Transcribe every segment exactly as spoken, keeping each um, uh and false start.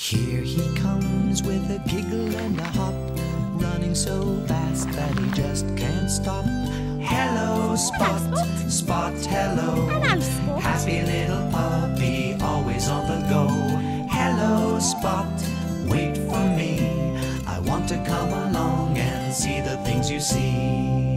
Here he comes with a giggle and a hop, running so fast that he just can't stop. Hello, Spot, Spot. Spot, hello. Hello, Spot. Happy little puppy, always on the go. Hello, Spot, wait for me. I want to come along and see the things you see.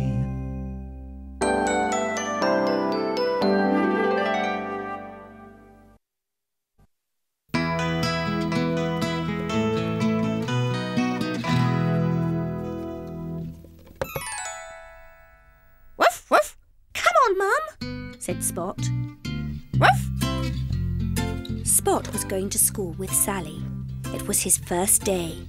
Said Spot. Ruff! Spot was going to school with Sally. It was his first day.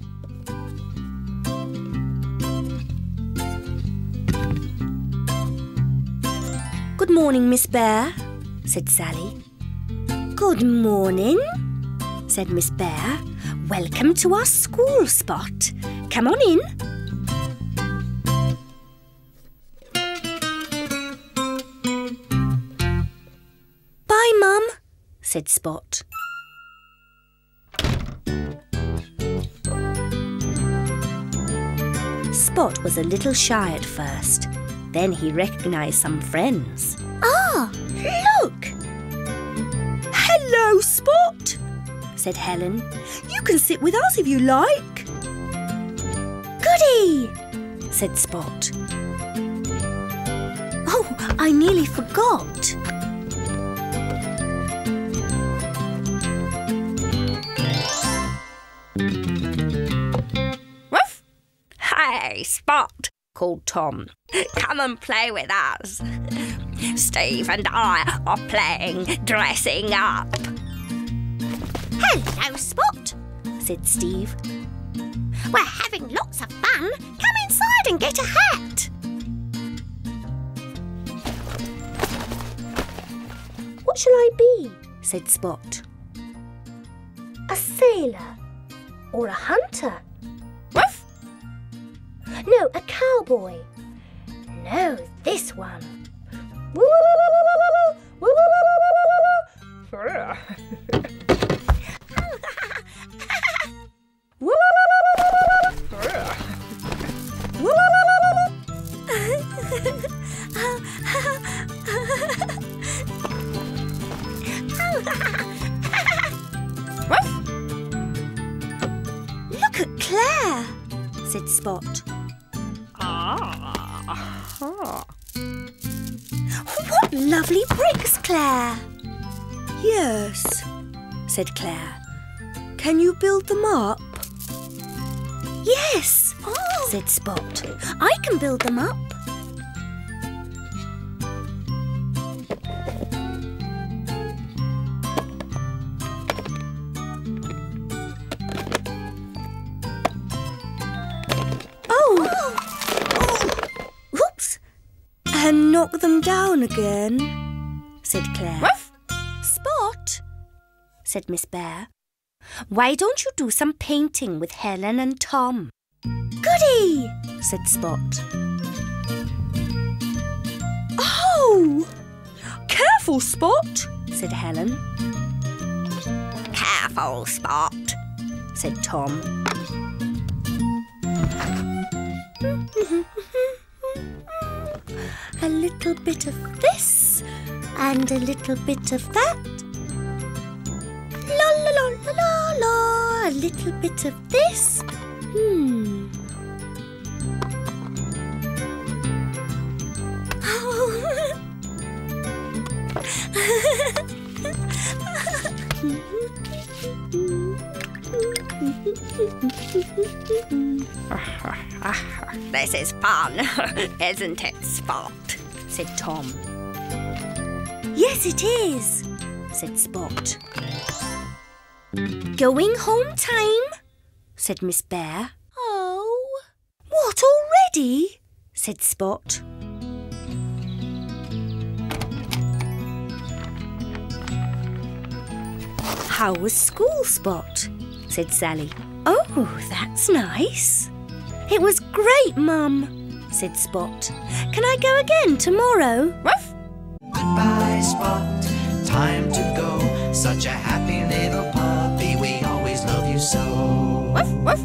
Good morning, Miss Bear, said Sally. Good morning, said Miss Bear. Welcome to our school, Spot. Come on in. Said Spot. Spot was a little shy at first. Then he recognised some friends. Ah, look! Hello, Spot, said Helen. You can sit with us if you like. Goody, said Spot. Oh, I nearly forgot. Ruff! Hey, Spot, called Tom. Come and play with us. Steve and I are playing dressing up. Hello, Spot, said Steve. We're having lots of fun. Come inside and get a hat. What shall I be? Said Spot. A sailor or a hunter? Ruff! No, a cowboy. No, this one. Look at Claire, said Spot. Ah. What lovely bricks, Claire. Yes, said Claire. Can you build them up? Yes, oh. said Spot. I can build them up. And knock them down again, said Claire. Ruff! Spot, said Miss Bear. Why don't you do some painting with Helen and Tom? Goody, said Spot. Oh! Careful, Spot, said Helen. Careful, Spot, said Tom. A little bit of this and a little bit of that. La la la la la la. A little bit of this. Hmm. This is fun, isn't it, Spot? Said Tom. Yes, it is, said Spot. Going home time? Said Miss Bear. Oh. What, already? Said Spot. How was school, Spot? Said Sally. Oh, that's nice. It was great, Mum, said Spot. Can I go again tomorrow? Ruff! Goodbye, Spot. Time to go. Such a happy little puppy. We always love you so. Woof, woof.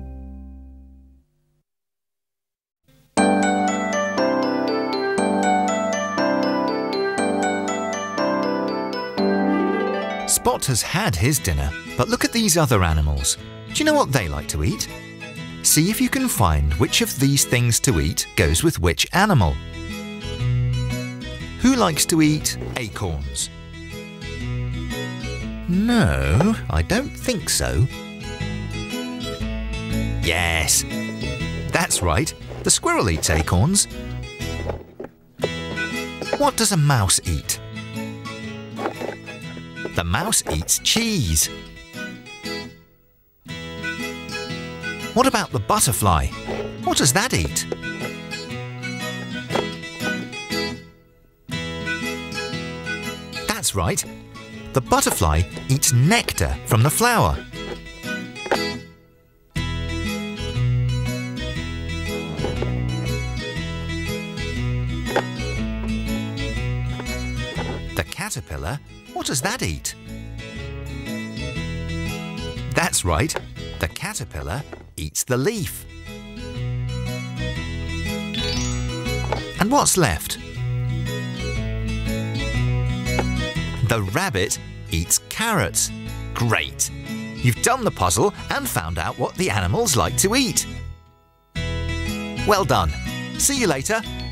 Spot has had his dinner, but look at these other animals. Do you know what they like to eat? See if you can find which of these things to eat goes with which animal. Who likes to eat acorns? No, I don't think so. Yes, that's right. The squirrel eats acorns. What does a mouse eat? The mouse eats cheese. What about the butterfly? What does that eat? That's right. The butterfly eats nectar from the flower. The caterpillar, what does that eat? That's right. The caterpillar eats the leaf. And what's left? The rabbit eats carrots. Great! You've done the puzzle and found out what the animals like to eat. Well done. See you later.